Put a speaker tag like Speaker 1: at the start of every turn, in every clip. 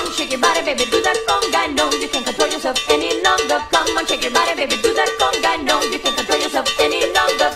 Speaker 1: on, shake your body, baby, do that conga. No, you can't control yourself any longer. Come on, shake your body, baby, do that conga. No, you can't control yourself any longer.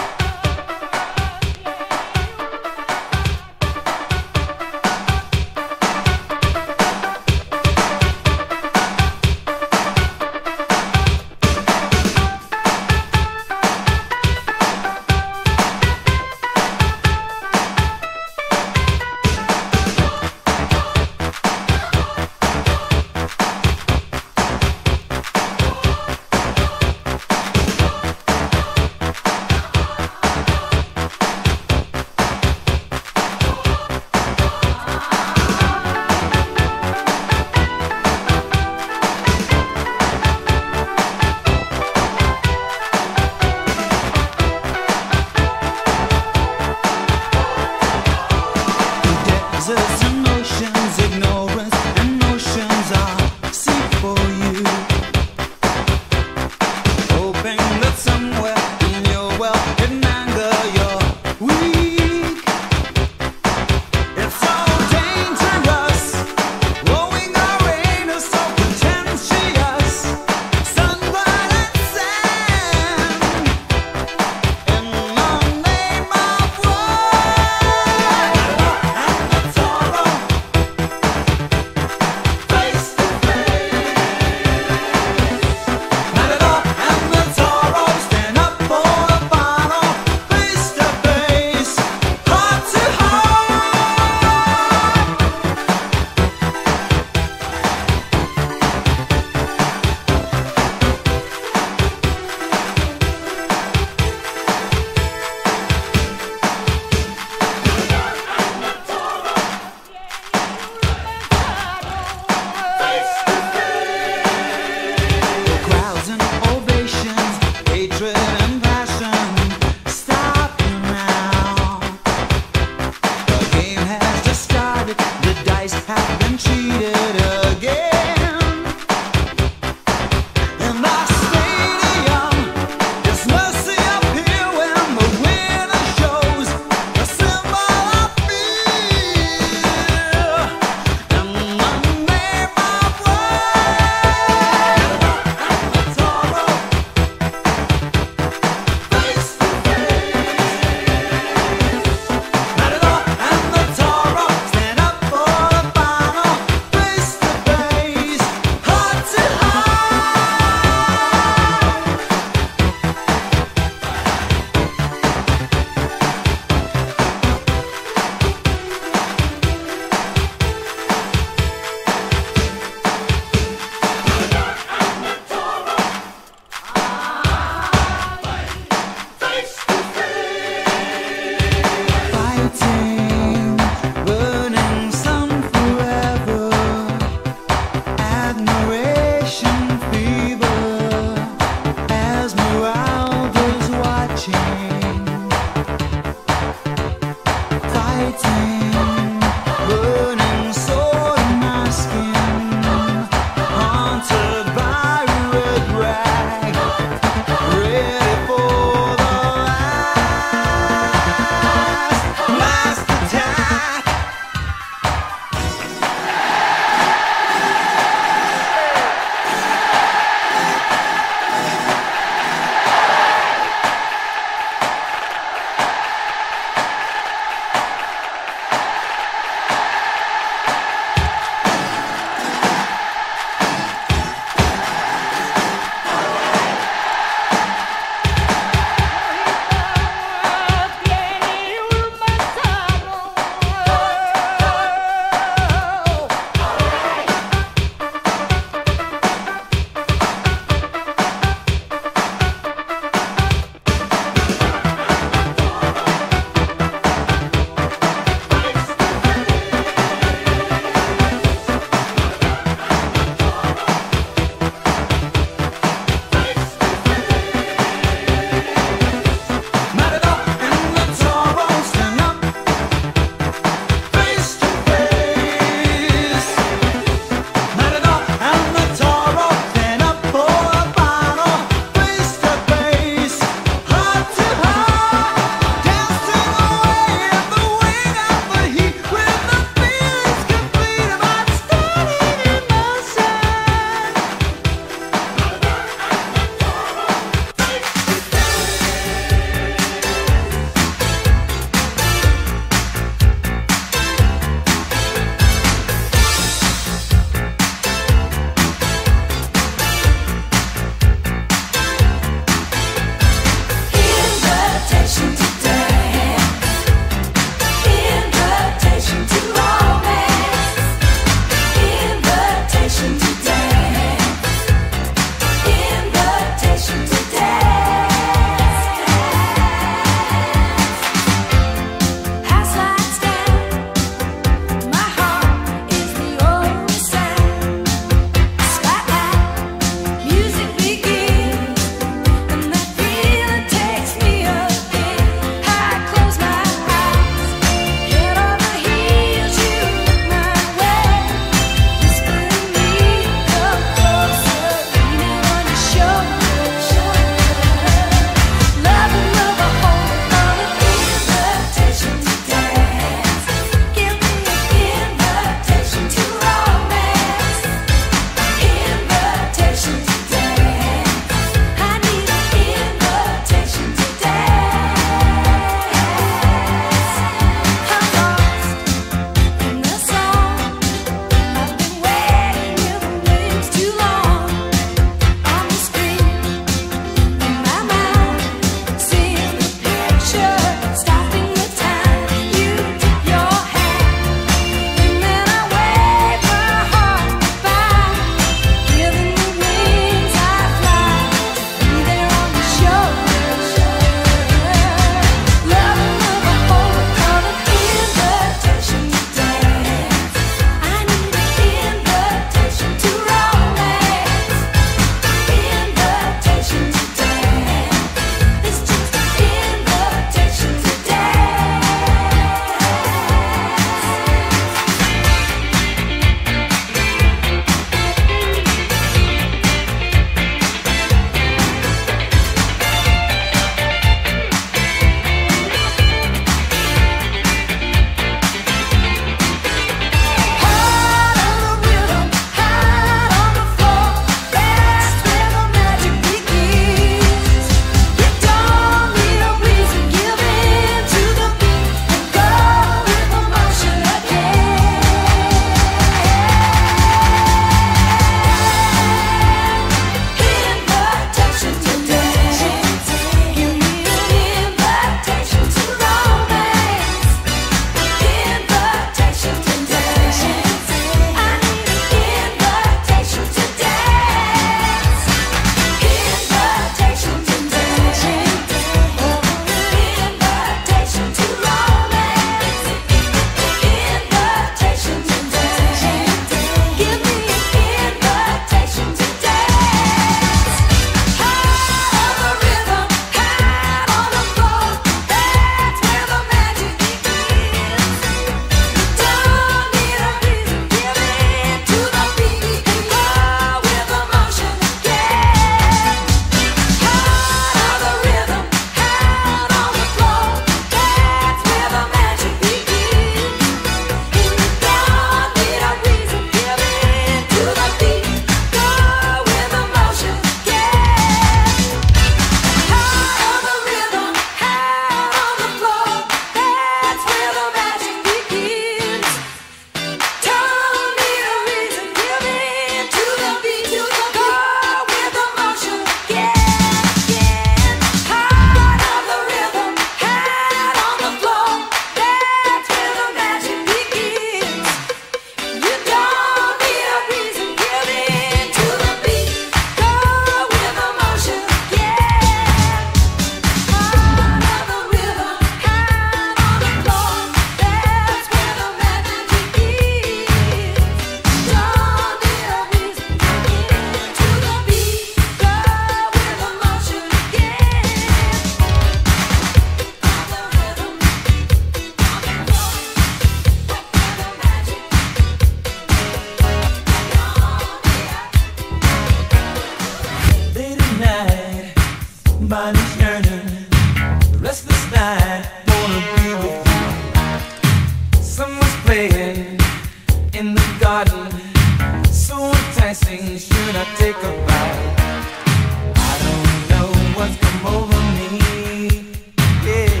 Speaker 2: take a bite. I don't know what's come over me. Yeah.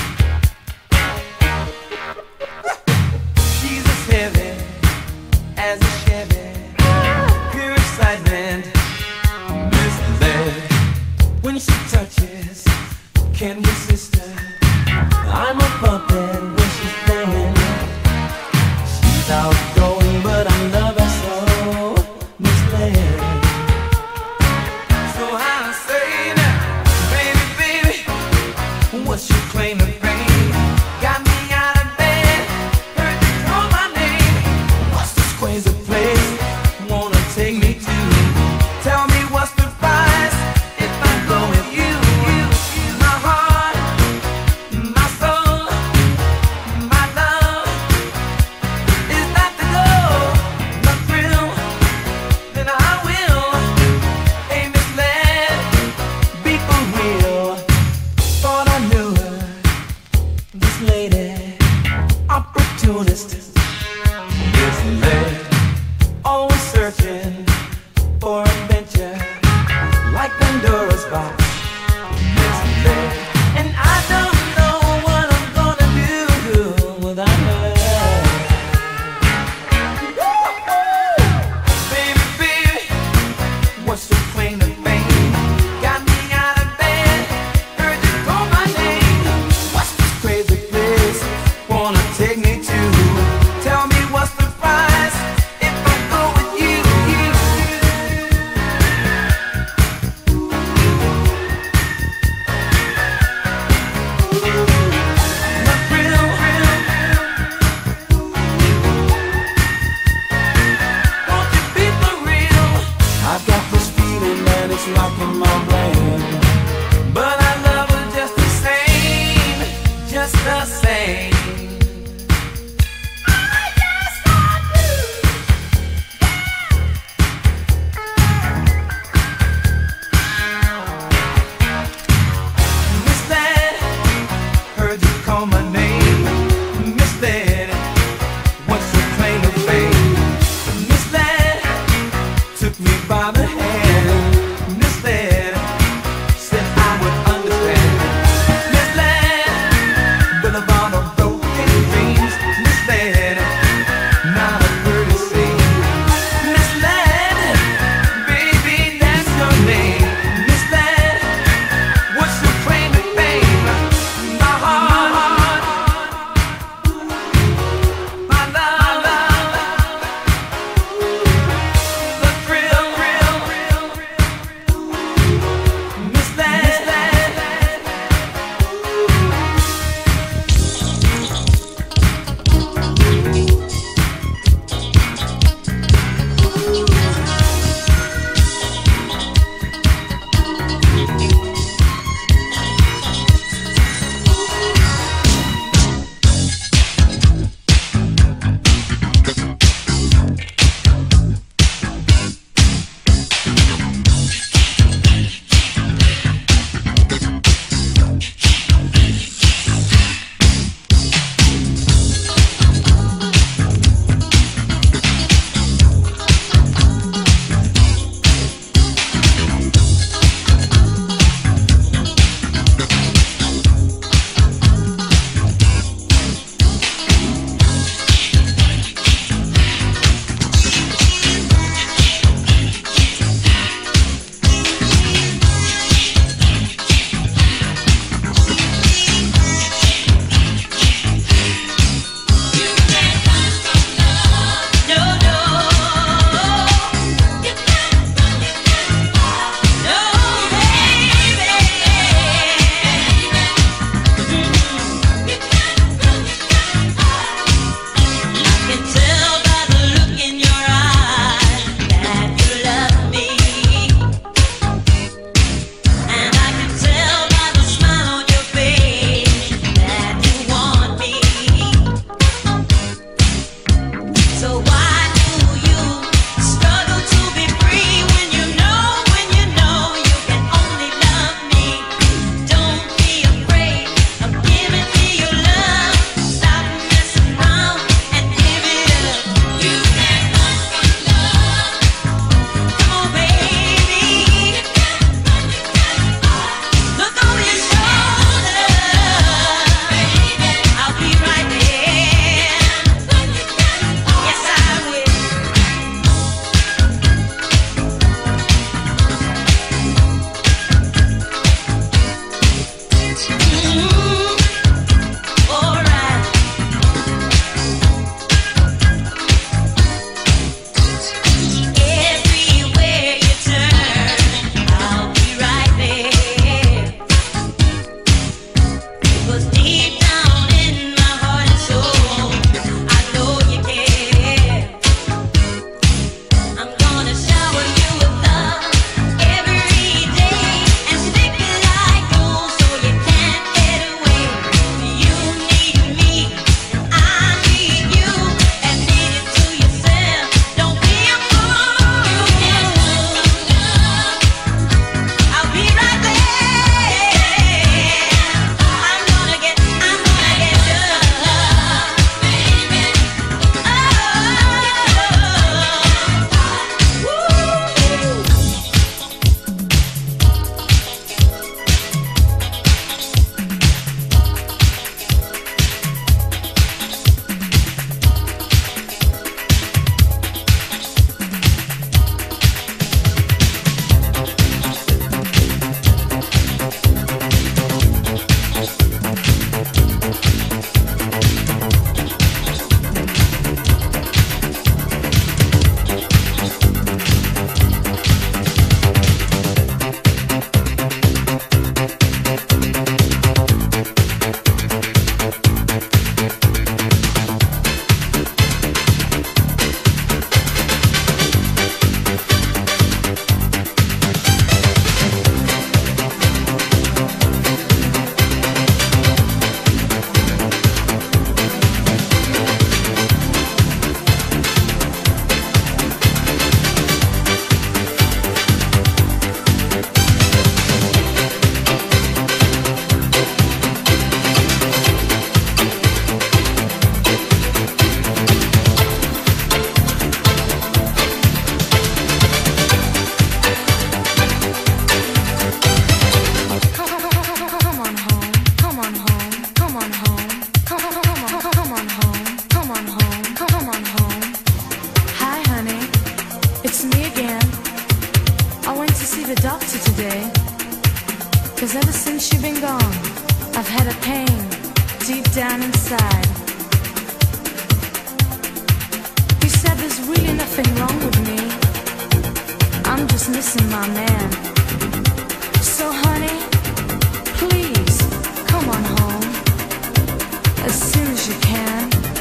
Speaker 2: She's as heavy as a Chevy, pure excitement, misled. When she touches, can't resist her. I'm a puppet when she's playing. She's outgoing, but I love her so, misled. So I say now, baby, baby, what's your claim to fame? Got me out of bed, heard you call my name. What's this crazy place wanna take me to? Tell me what's the price if I go with you? My heart, my soul, my love is not to go, the thrill, then I will. Ain't misled, be for real. Thought I knew her, this lady, opportunist, misled, always searching for adventure, like Pandora's box, misled. And I don't know what I'm gonna do without her. Baby, baby, what's your claim to fame? Got me out of bed, heard you call my name. What's this crazy place wanna take me to?
Speaker 3: down inside. He said there's really nothing wrong with me. I'm just missing my man. So honey, please come on home as soon as you can.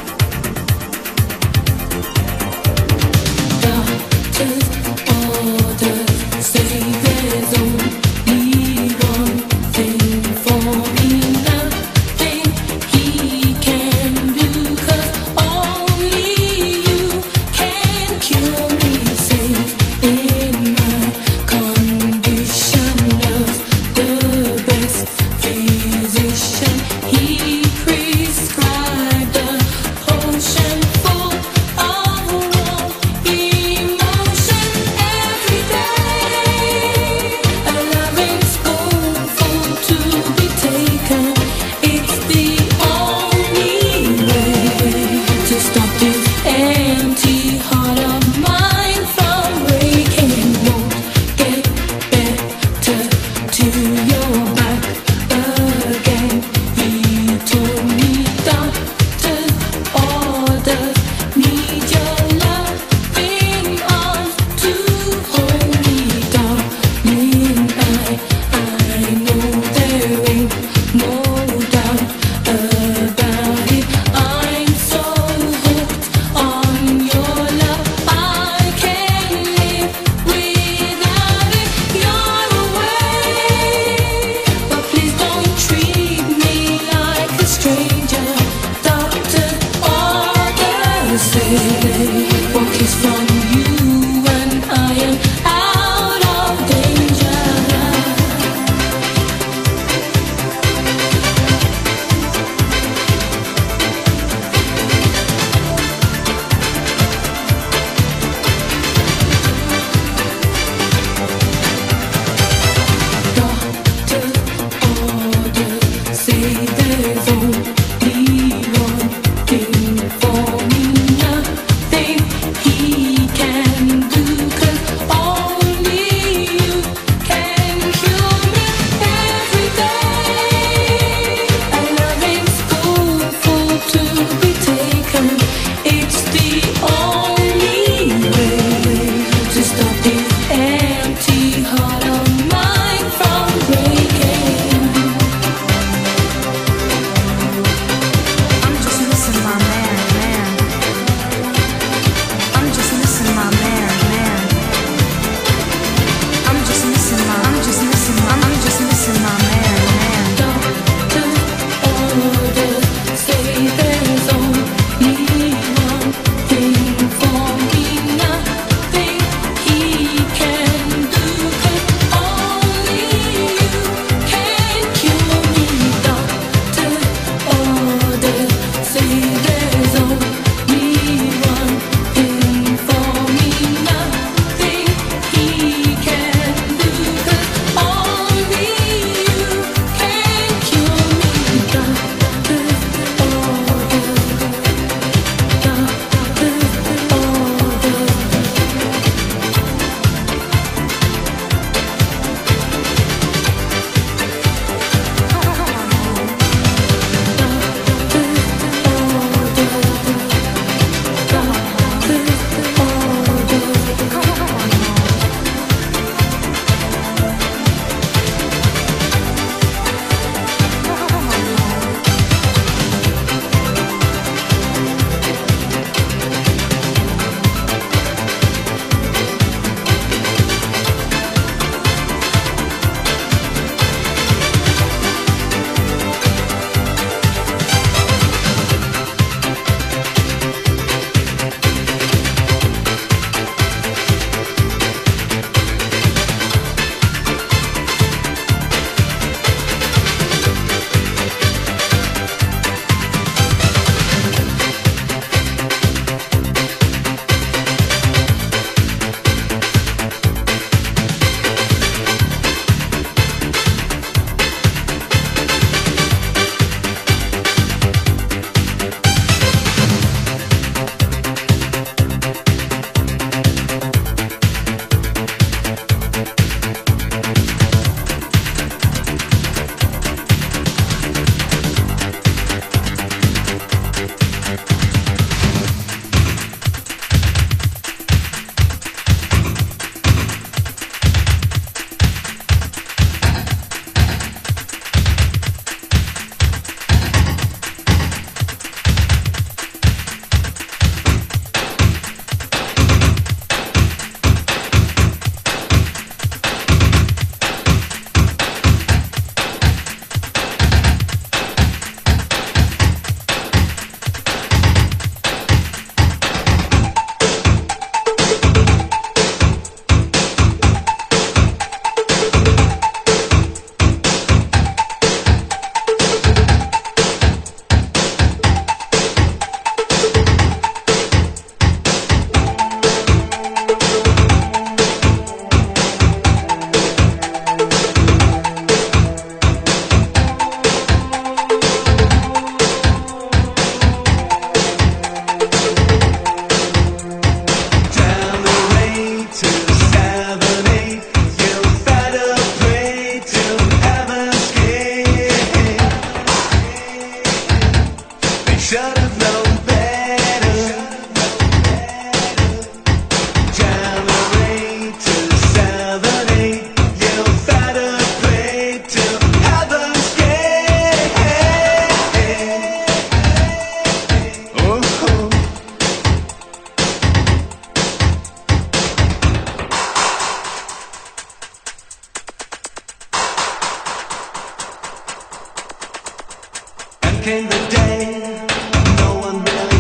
Speaker 3: Doctor's orders say there's only one thing for me. Nothing he can do, 'cause only you can cure me. Safe in my condition of the best physician. He prescribed a potion full of warm emotion. Every day a loving spoonful to be taken. It's the only way to stop this empty heart of mine from breaking. Won't get better till you're back again. He told me doctor's orders need your loving arms to hold me, darling. I know there ain't no doubt about it. I'm so hooked on your love, I can't live without it. You're away, but please don't treat me like a stranger. Doctor's orders say what is from you, and I am out of danger. Doctor's orders say there's only one thing for me. Nothing
Speaker 2: have known better. Generators 7-8, you better pray to heaven's gate. Oh. And came the day no one really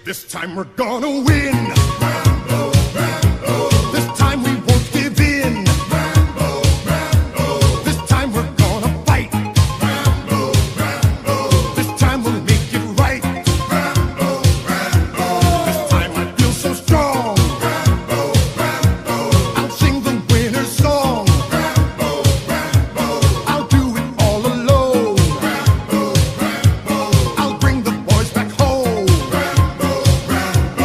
Speaker 4: This time we're gonna win. Rambo, Rambo. This time we won't give in. Rambo, Rambo. This time we're gonna fight. Rambo, Rambo. This time we'll make it right. Rambo, Rambo. This time I feel so strong. Rambo, Rambo. I'll sing the winner's song. Rambo, Rambo. I'll do it all alone. Rambo, Rambo. I'll bring the boys back home. Rambo, Rambo.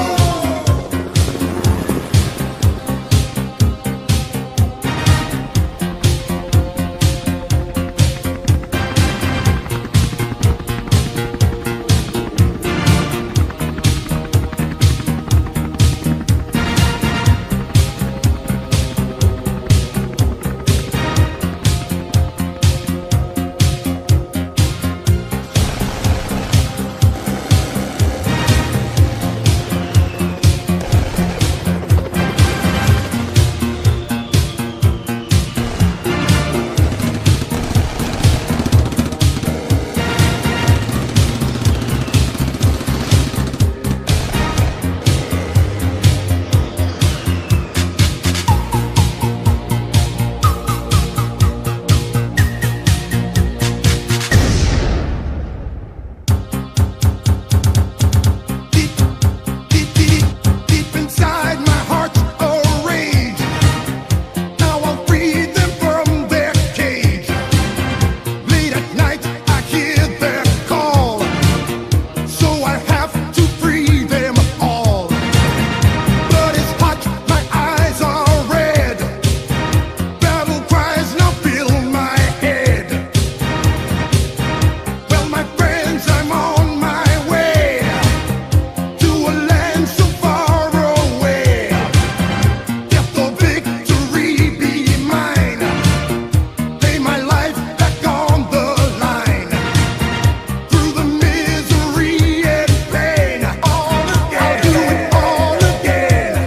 Speaker 4: Deep inside my heart's a rage. Now I'll free them from their cage. Late at night I hear their call, so I have to free them all. Blood is hot, my eyes are red. Battle cries now fill my head. Well, my friends, I'm on my way to a land so far away. If the victory be mine, lay my life back on the line. Through the misery and pain, all again. I'll do it all again.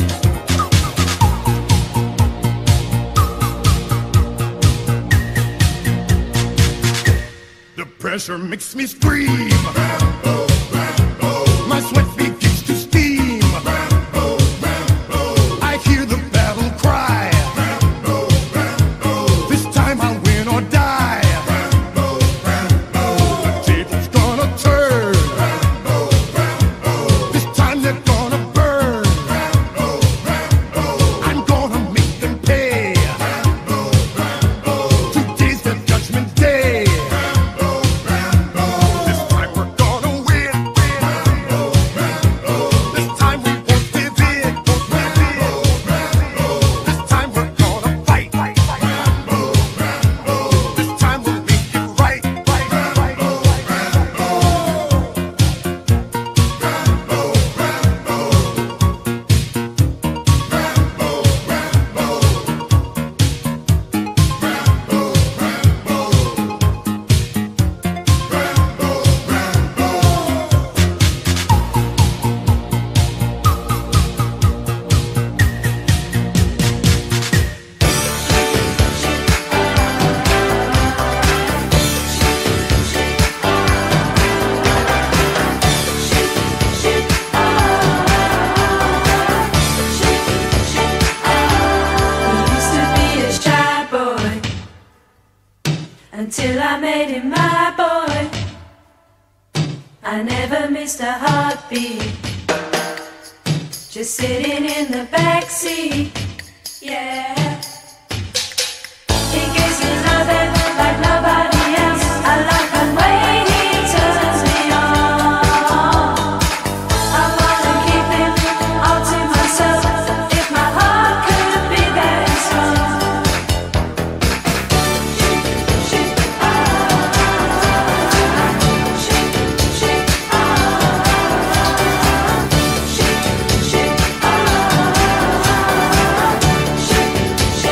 Speaker 4: The pressure makes me scream. Rambo, Rambo. My sweat begins to steam. Rambo, Rambo. I hear the battle cry. Rambo, Rambo. This time I'll win or die. Rambo, Rambo. The table's gonna turn. Rambo, Rambo. This time they're gonna burn. Rambo, Rambo. I'm gonna make them pay. Rambo, Rambo. Today's the judgment day. Rambo, Rambo. This time we're gonna win. Rambo, Rambo. This time we won't give in. Won't give in. Rambo. This time we're gonna fight. Rambo, Rambo. This time we'll make it right. Rambo, Rambo. Rambo,
Speaker 3: He used to be a shy boy until I made him my boy. I never missed a heartbeat, just sitting in the back seat. Yeah, he gives me nothing like nobody else. I like the way he turns me on. I wanna keep him all to myself. If my heart could be that strong. Shake, shake,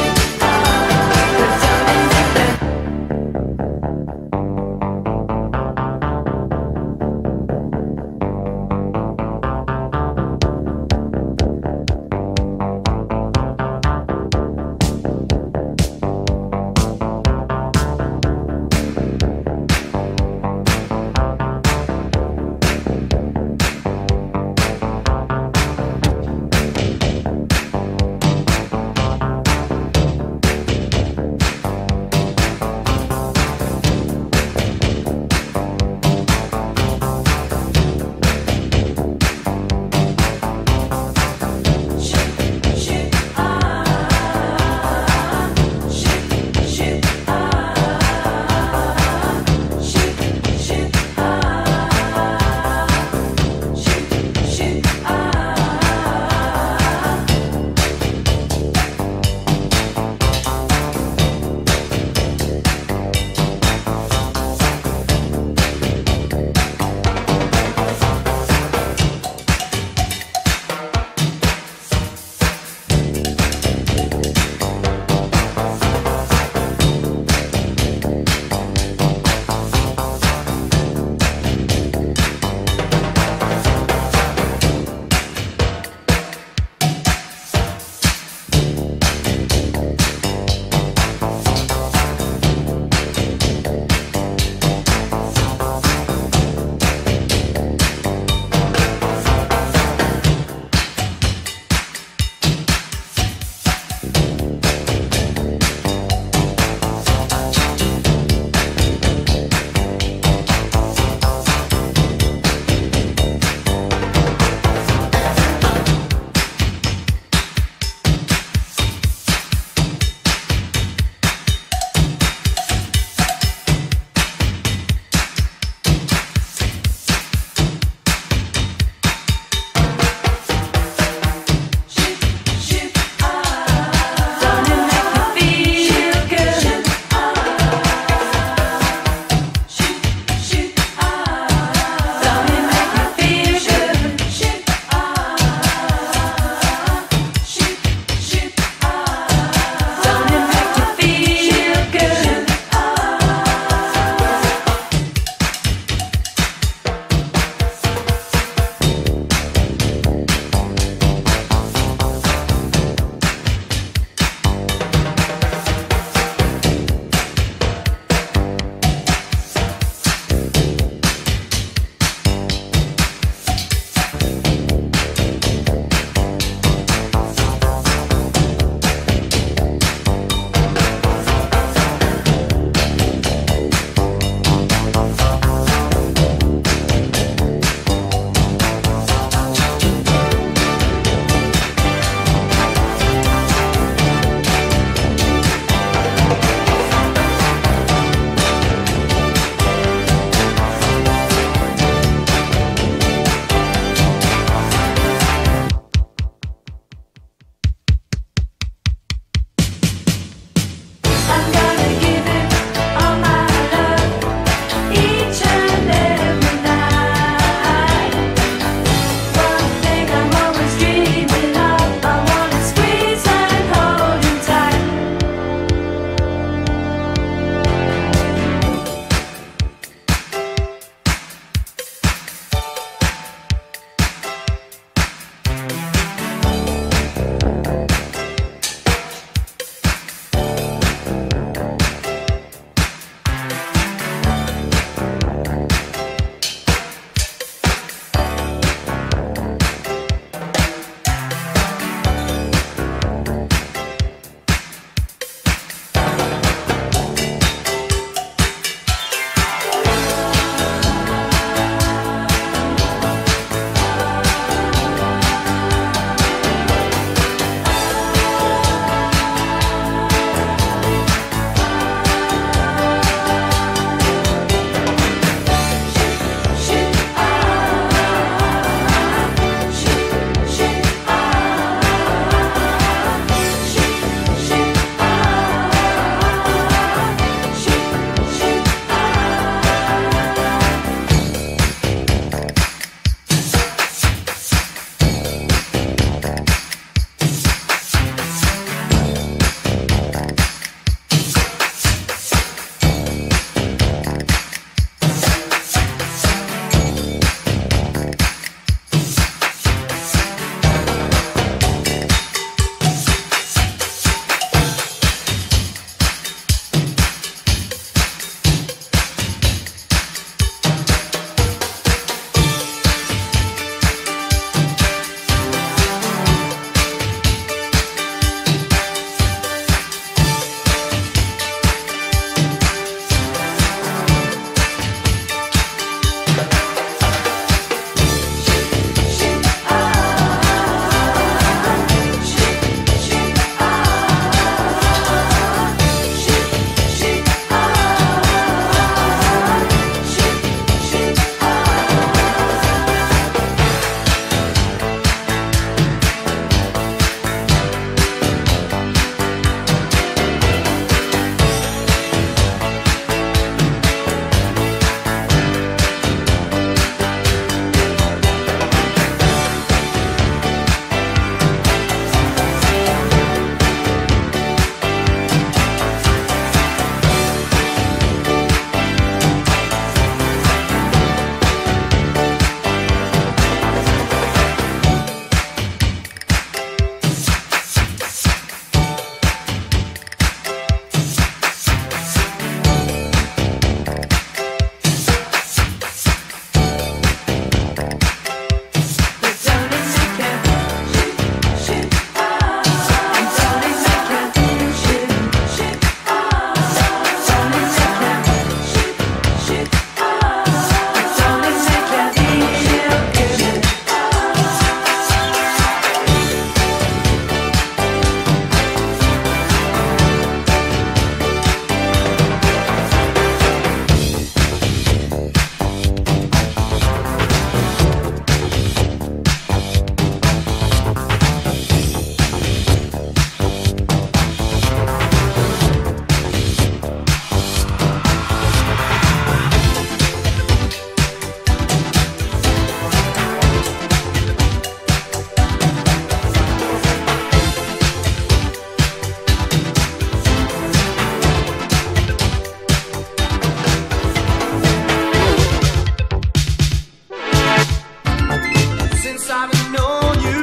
Speaker 2: since I've known you.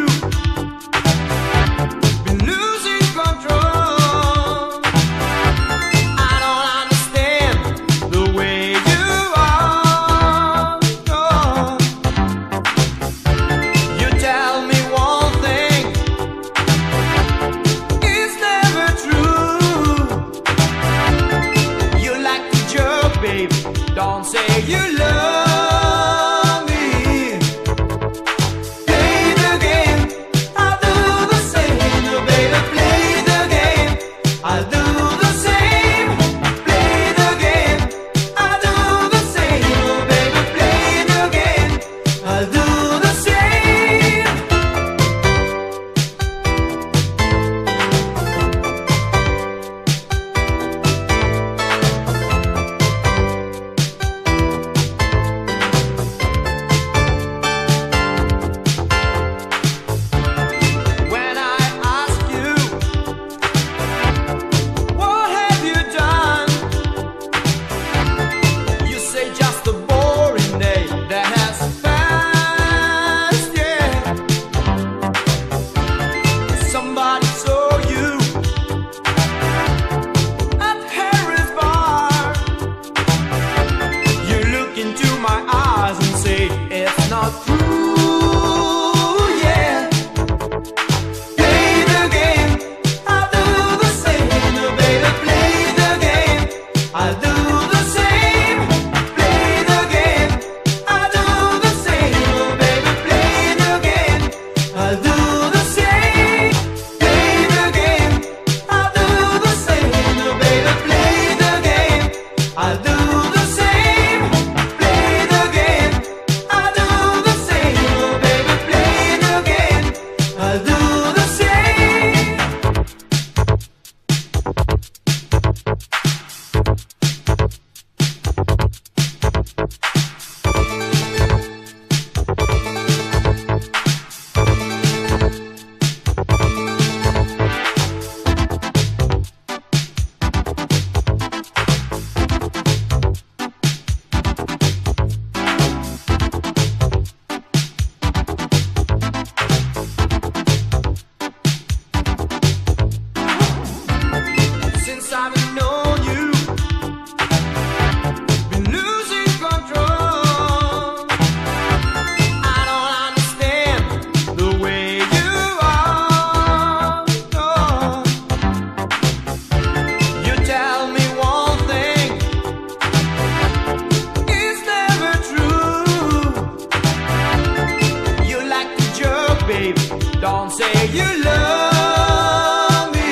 Speaker 2: Been losing control. I don't understand the way you are. Oh. You tell me one thing, it's never true. You like to joke, baby. Don't say you love me. Play the game, I'll do the same. Oh, baby, play the game, I'll do the same. Play the game, I'll do the same. Oh, baby, play the game, I'll do the same. When I ask you, what have you done? You say just a boring day that has passed, yeah. Somebody saw you at Harry's bar. You look into my eyes and say it's not true, yeah. Play the game, I'll do the same. Oh, baby, play the game, I'll do the same. Play the game, I'll do the same. Oh, baby, play the game, I'll do the same. Play the game, I'll do the same. Oh, baby, play the game, I'll do the same. Play the game, I'll do the same. Oh, baby, play the game, I'll do the same. Since I've known you, been losing control. I don't understand the way you are. Oh. You tell me one thing, it's never true. You like to joke, baby. Don't say you love me.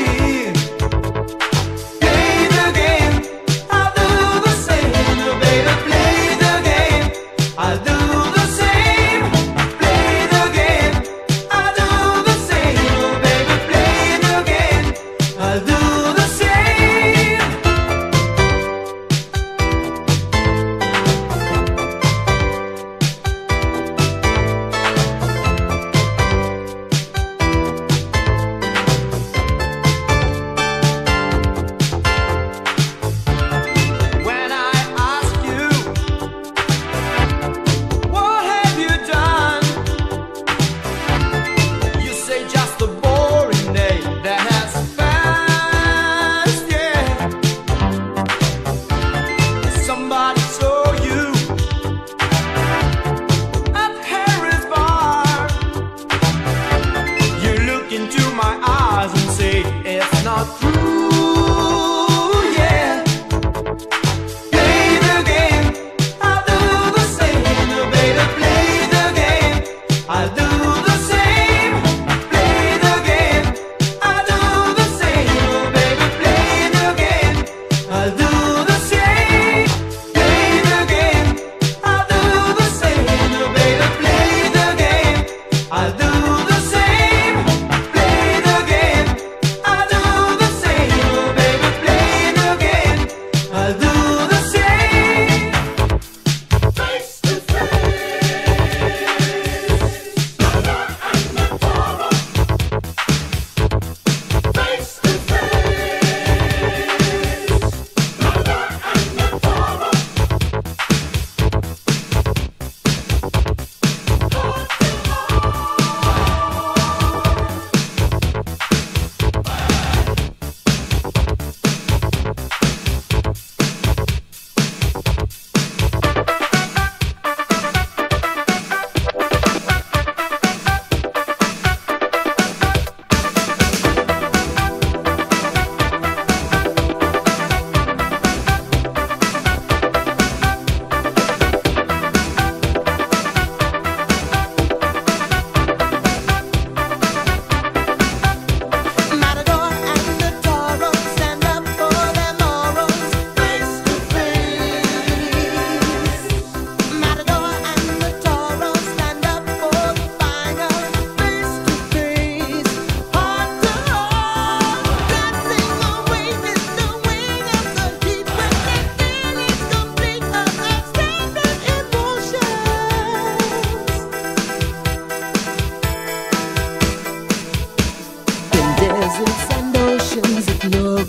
Speaker 2: Play the game, I'll do the same. Oh, baby, play the game, I'll do the same. Play the game, I'll do the same. Oh, baby, play the game, I'll do the same.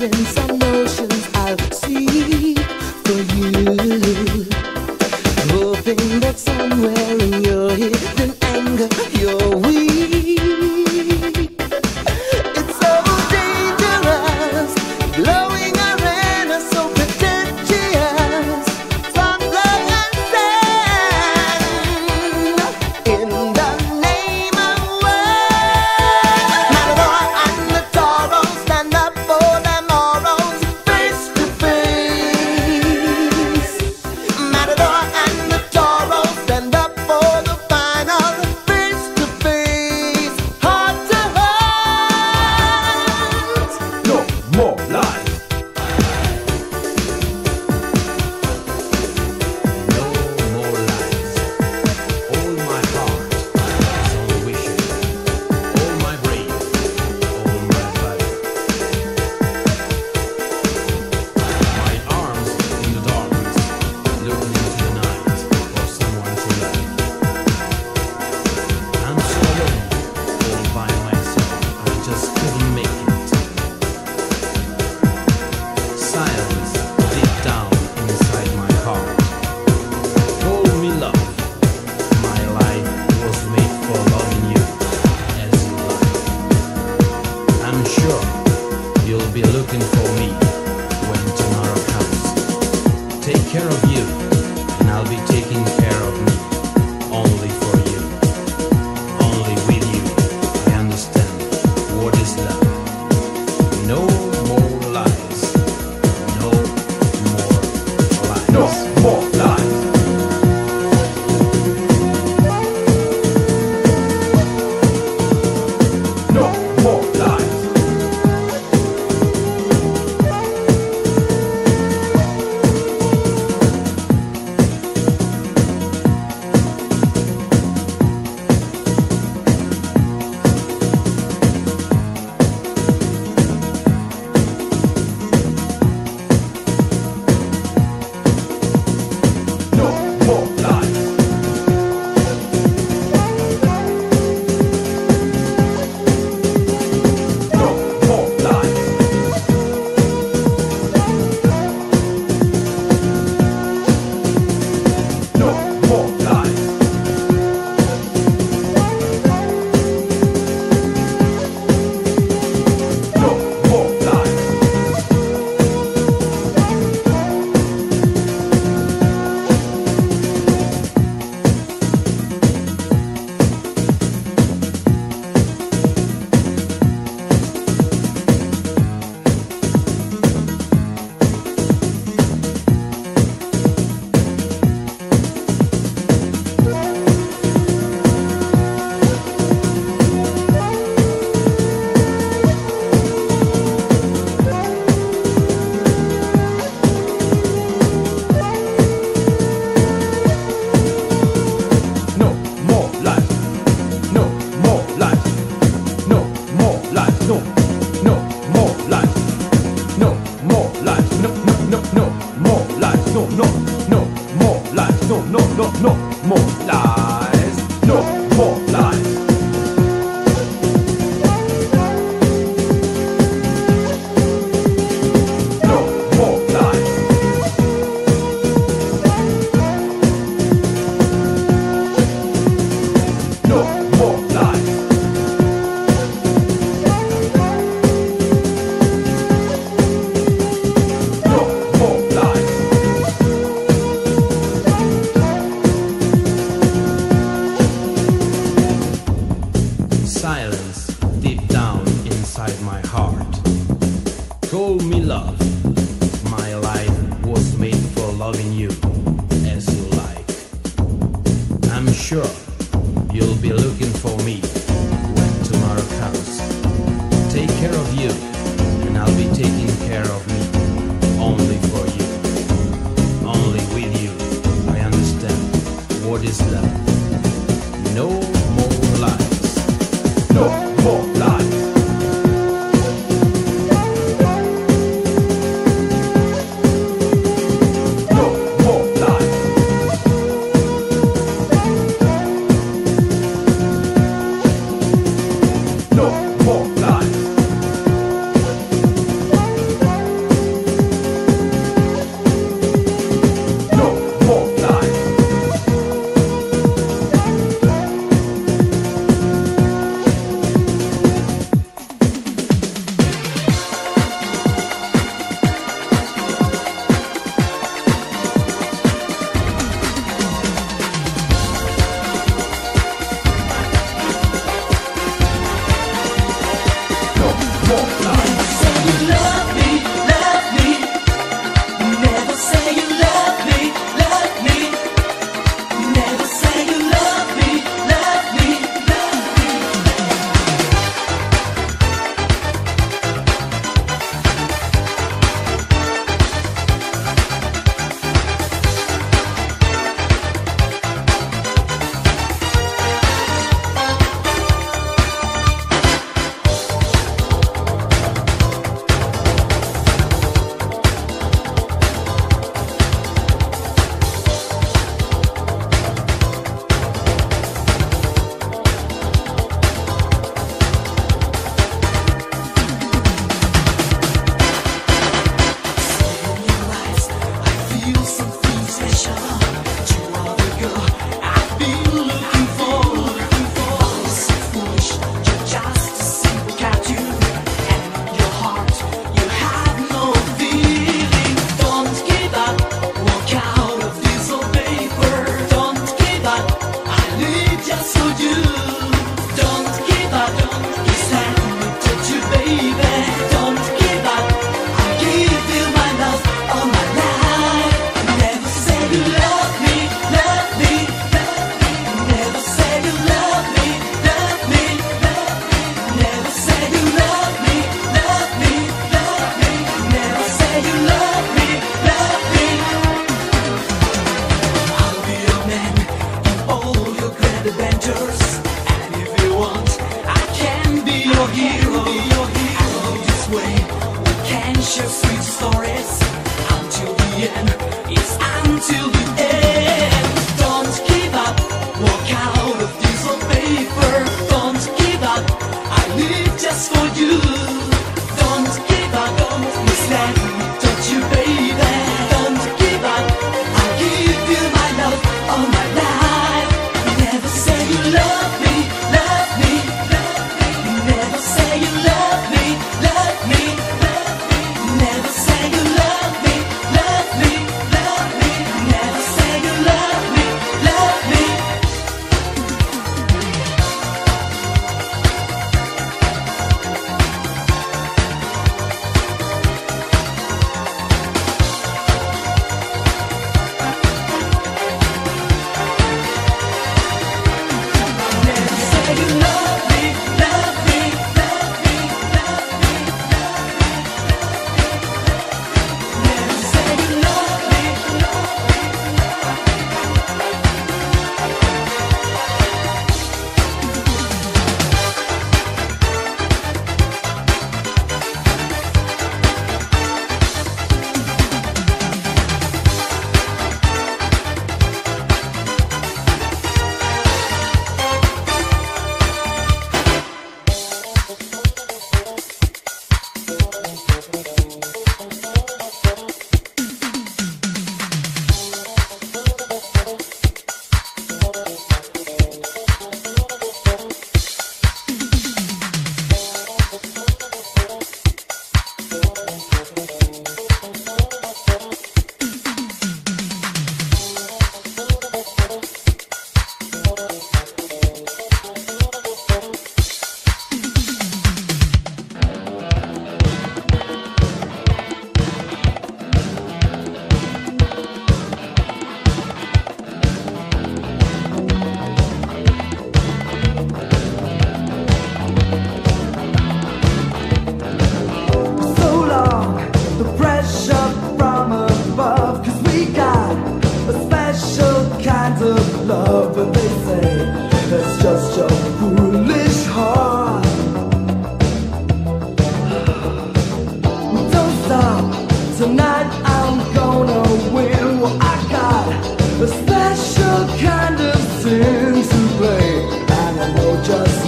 Speaker 2: No more lies.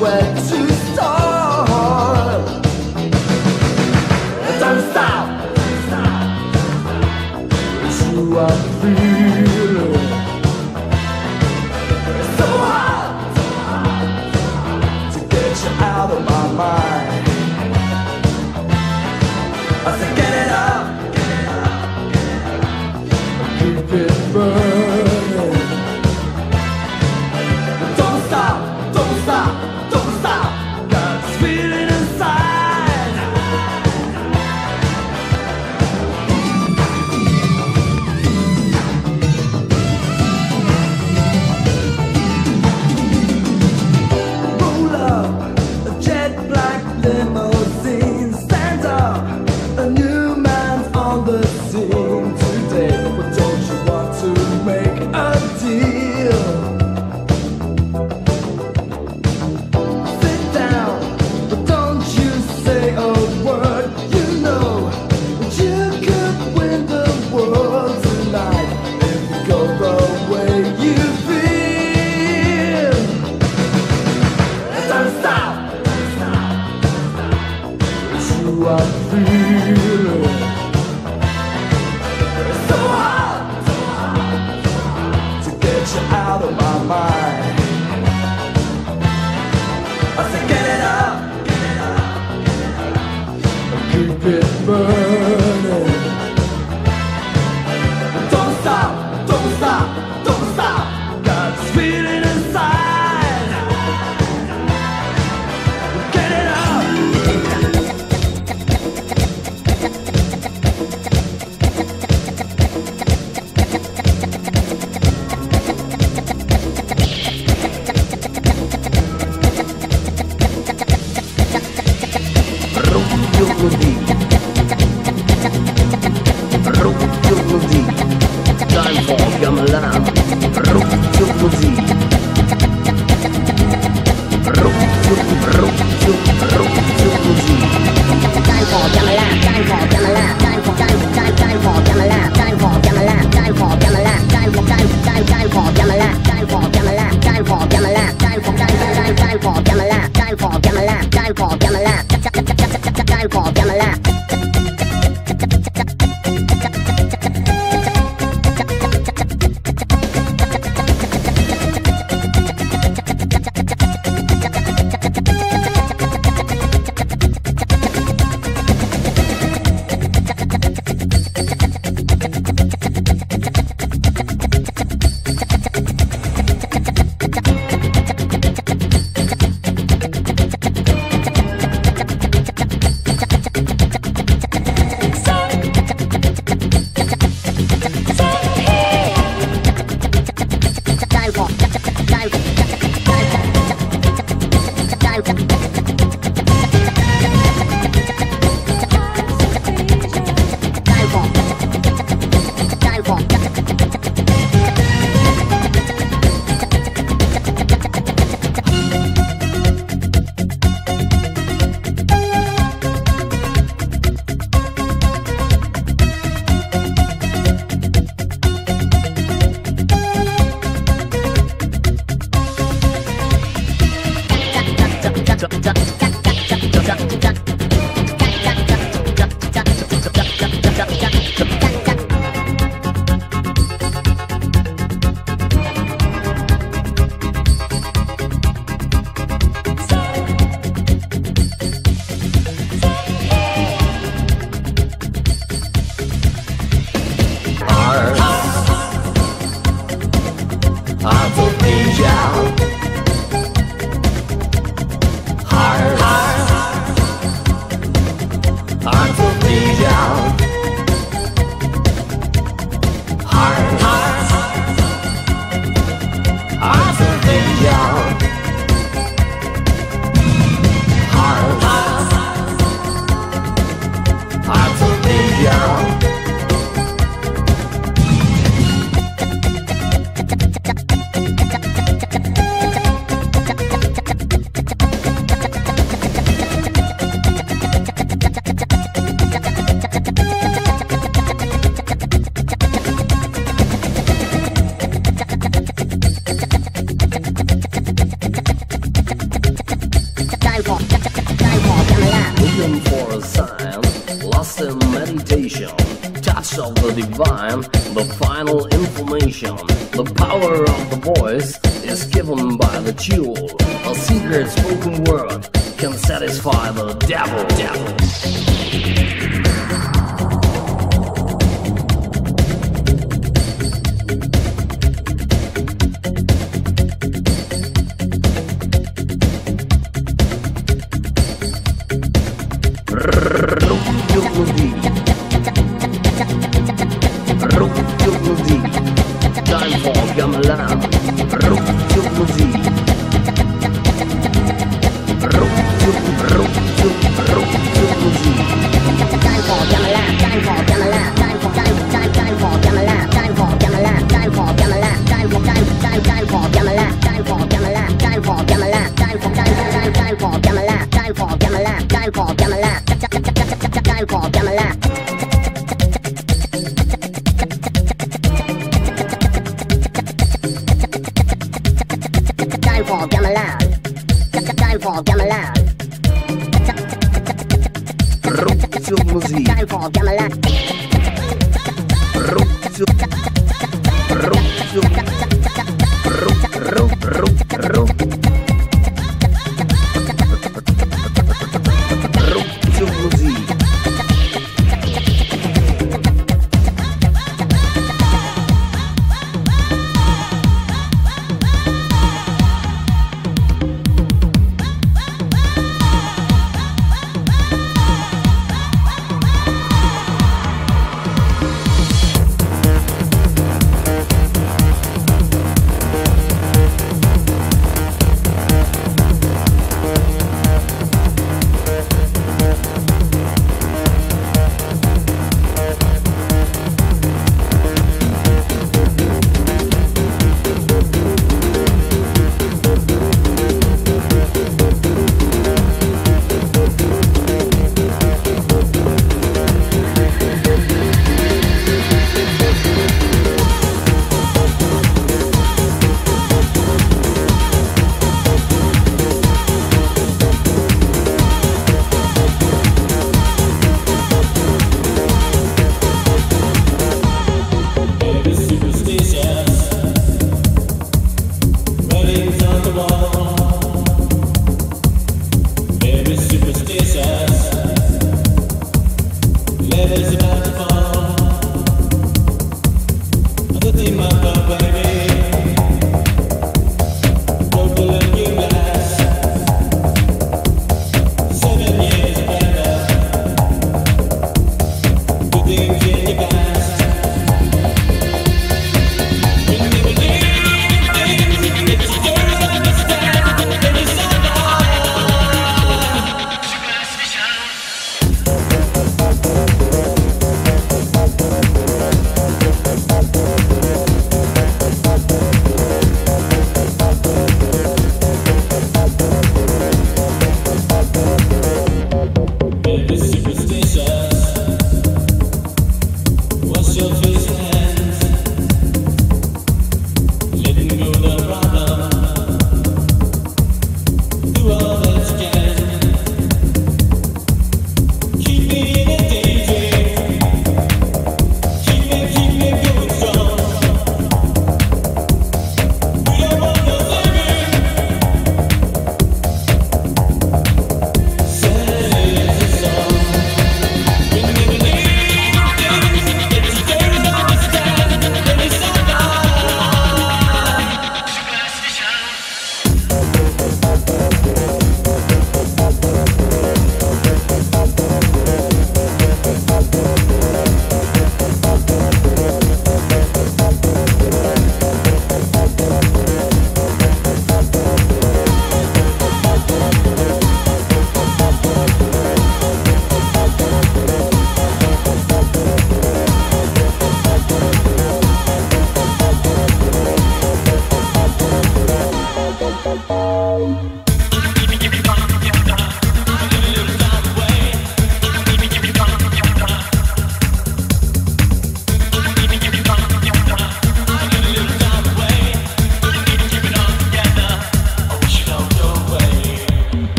Speaker 2: where to start. Don't stop. It's you I'm feeling. It's so hard to get you out of my mind. I said get it up, keep it burning. Don't stop, don't stop, don't stop. Got this feeling inside. Roll up a jet black limousine. Stand up, a new man's on the scene today. But don't you want to make a deal? Sit down, but don't you say a word. You know that you could win the world tonight if you go the way you feel. Don't stop. It's you I'm feeling. It's so hard to get you out of my mind. I said get it up, keep it burning. Don't stop, don't stop, don't stop. Got this feeling inside. Get it up.
Speaker 5: Time for gamelan. Ruccio così. Ruccio così. Time for gamelan. Time for gamelan. Time for gamelan. Time for gamelan. Time for gamelan. Time for gamelan. Time for gamelan. Time for gamelan. Time for gamelan. Time for gamelan. Time for gamelan. Time for gamelan. Time for gamelan. Time for gamelan.
Speaker 2: Heart
Speaker 6: looking for a sign, lost in meditation, touch of the divine, the final information. The power of the voice is given by the jewel. A secret spoken word can satisfy the devil. Time for gamelan.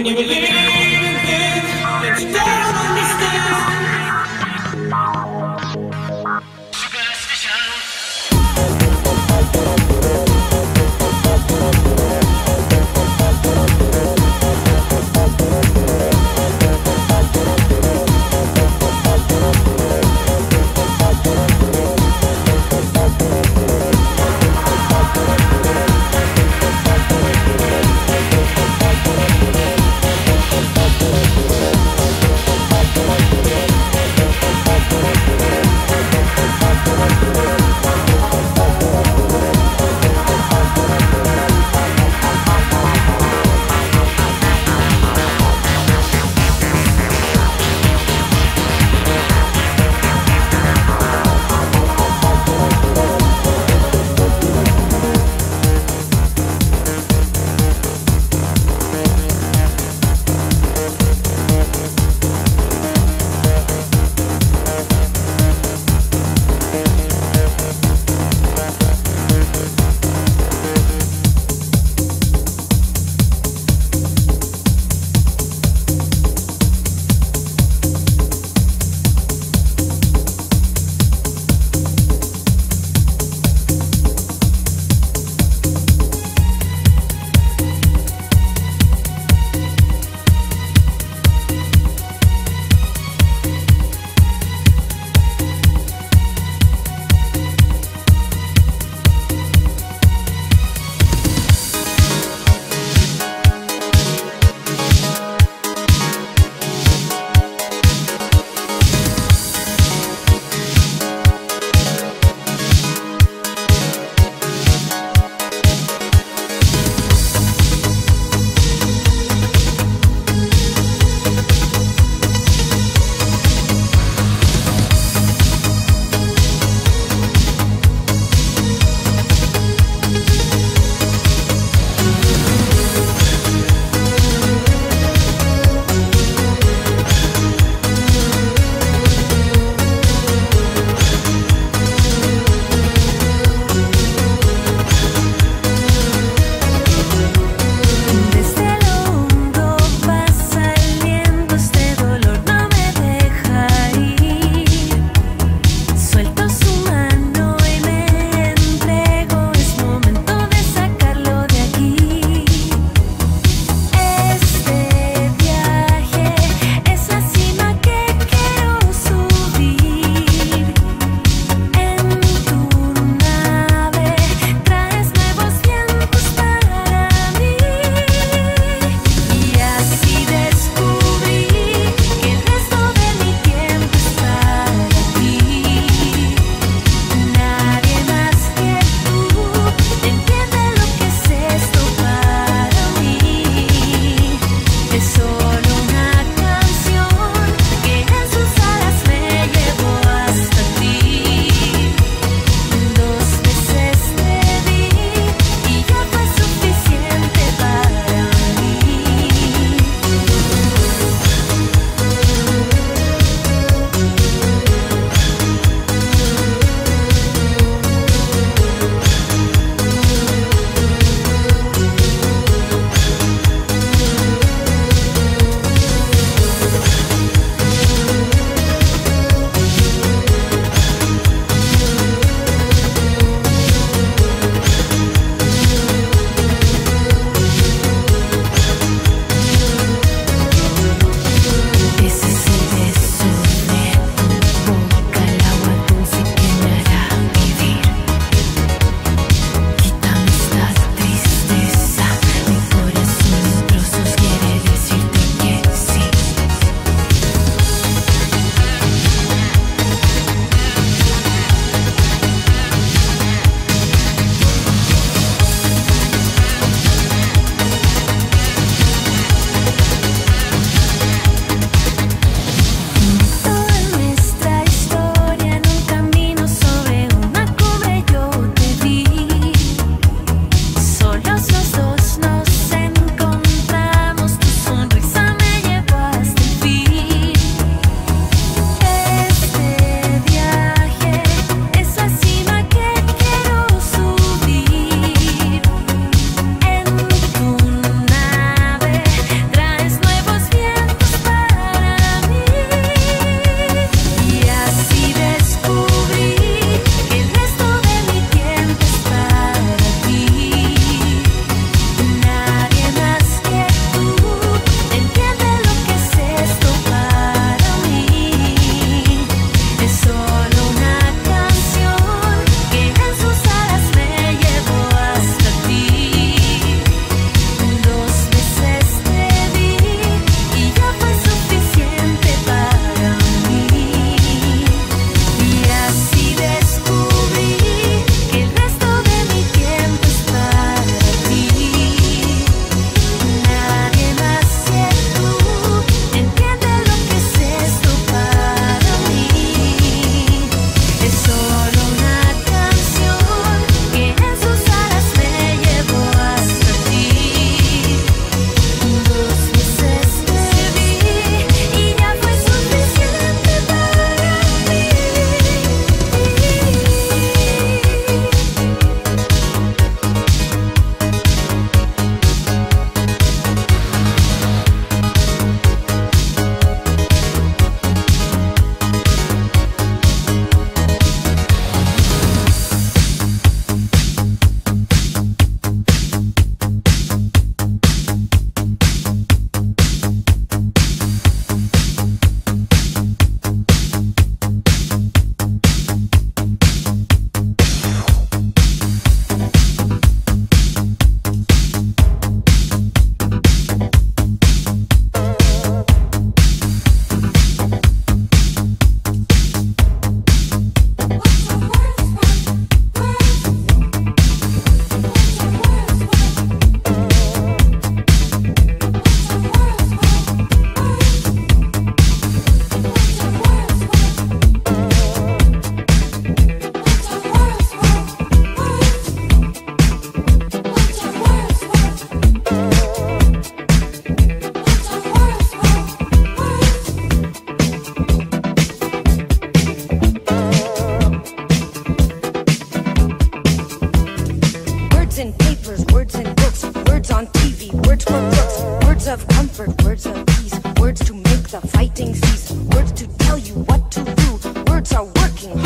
Speaker 2: you believe in things that you don't understand.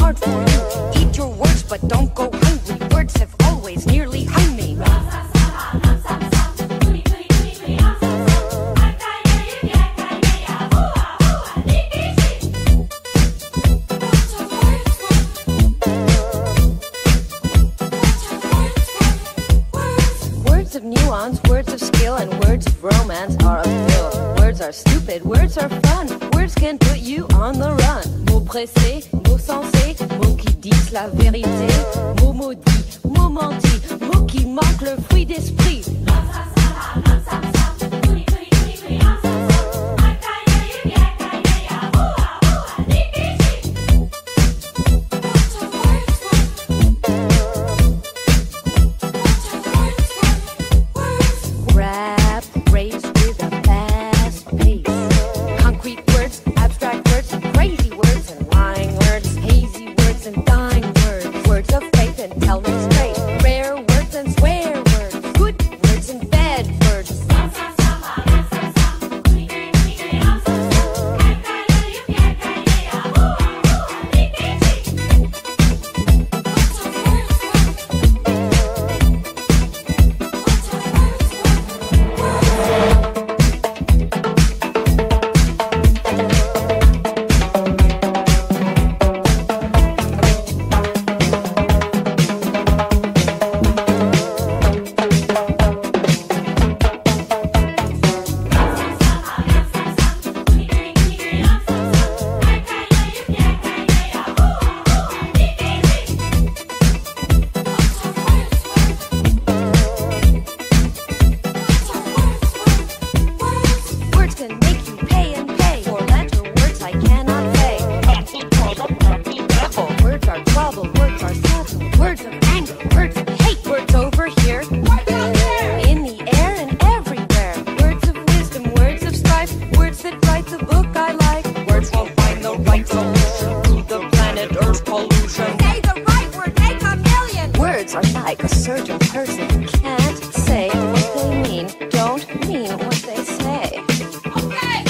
Speaker 3: hard for you. Eat your words, but don't go hungry. Words have always nearly hung me. Words of nuance, words of skill, and words of romance are a thrill. Words are stupid, words are fun. Words can put you on the run. Mots pressés, mots sensés, mots qui disent la vérité. Mots maudits, mots mentis, mots qui manquent le fruit d'esprit. Rap, race with a fast pace. Concrete words, abstract words, crazy words and lying words, hazy words and dying words. Words of faith and tell me straight. Rare words and swear words. Good words and bad words. Words can make you pay and pay. Four-letter words I cannot say. Words are trouble, words are trouble. Words of anger, words of hate. Words over here, in the air and everywhere. Words of wisdom, words of strife. Words that write the book I like. Words will find the right solution to the planet Earth's pollution. Say the right word, make a million. Words are like a certain person who can't say what they mean, don't mean what they say. Okay,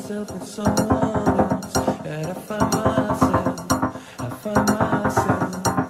Speaker 2: myself with someone else, and I find myself, I find myself.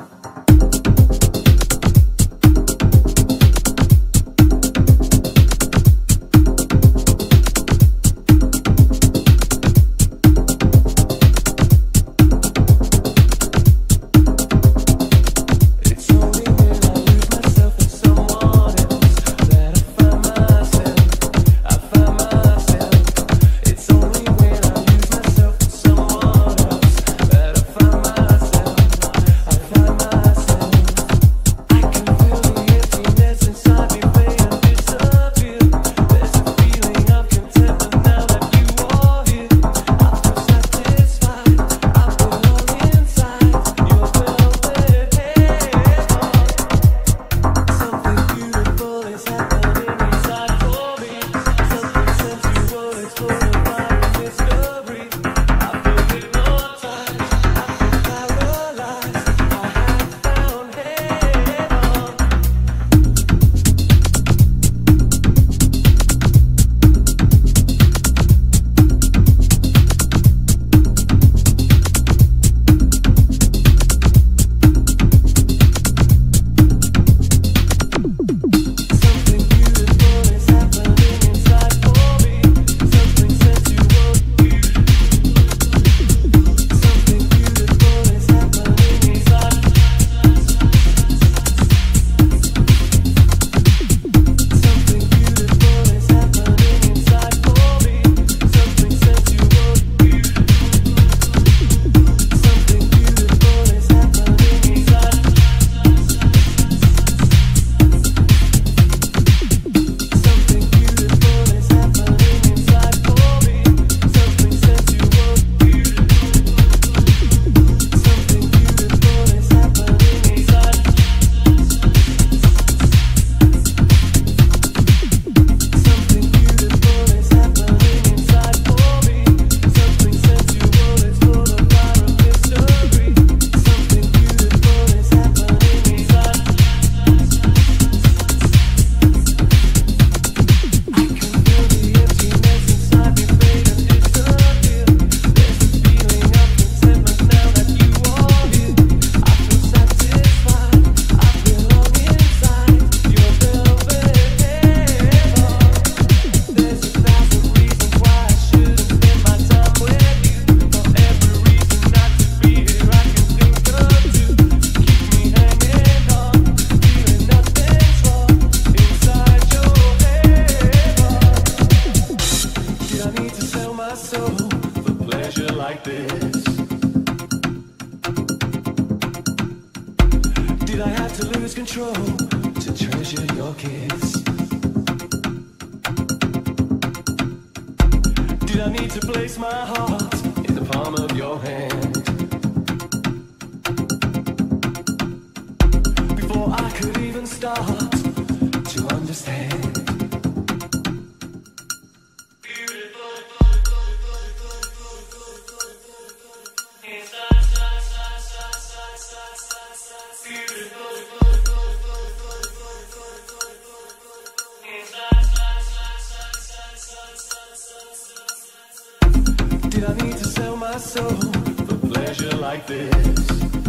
Speaker 2: Did I need to sell my soul for pleasure like this?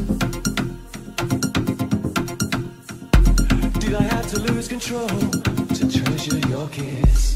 Speaker 2: Did I have to lose control to treasure your kiss?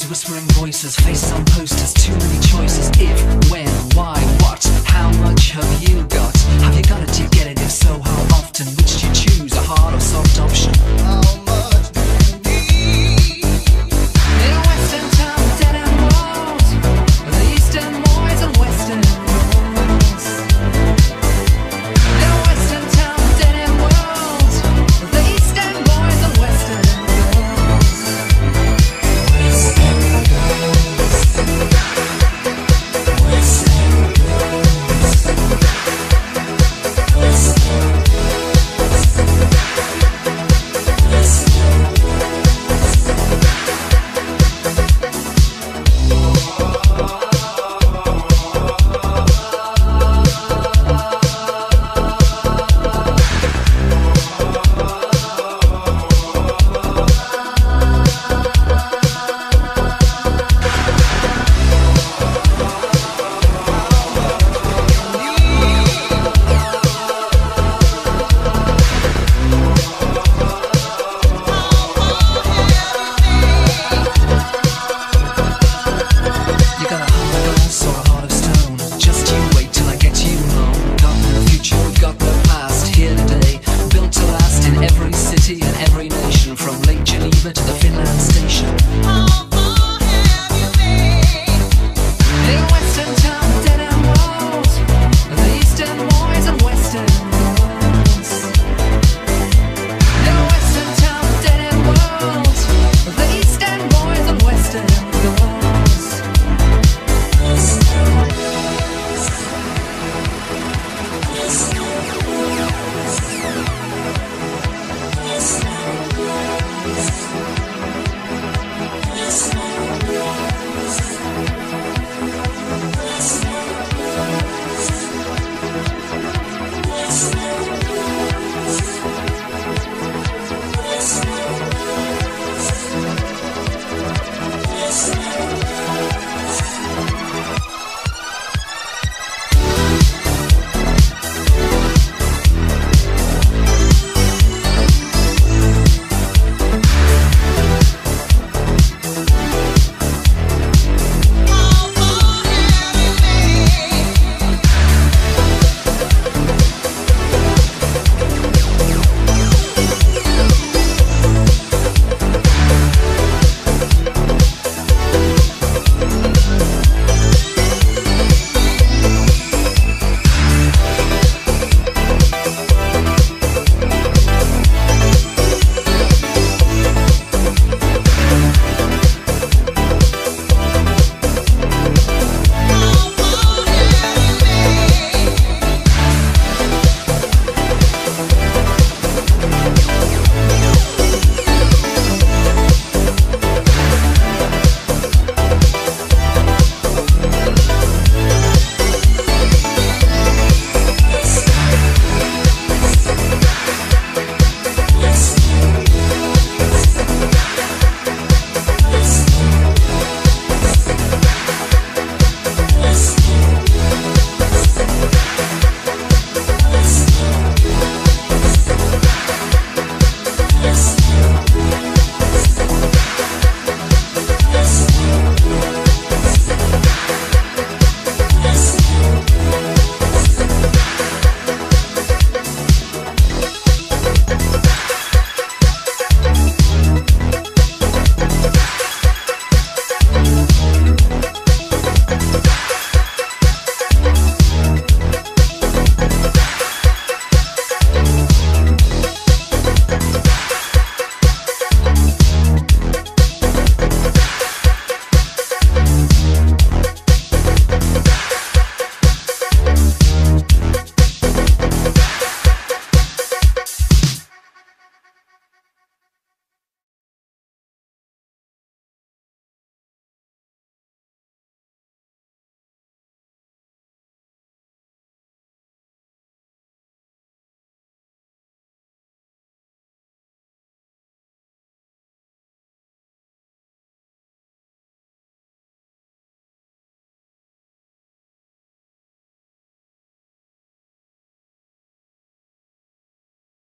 Speaker 7: whispering voices, faces on posters, too many choices. If, when, why, what, how much have you got? Have you got it, do you get it? If so, how often? Which do you choose, a hard or soft option? Oh